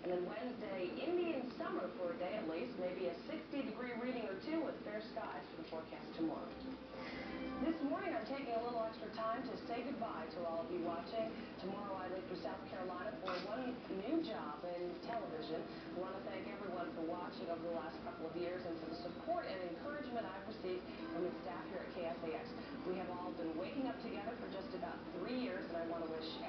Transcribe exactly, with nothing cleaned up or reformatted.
And then Wednesday, Indian summer for a day at least, maybe a sixty degree reading or two with fair skies for the forecast tomorrow. This morning, I'm taking a little extra time to say goodbye to all of you watching. Tomorrow, I leave for South Carolina for one new job in television. I want to thank everyone for watching over the last couple of years and for the support and encouragement I've received from the staff here at K S A X. We have all been waking up together for just about three years, and I want to wish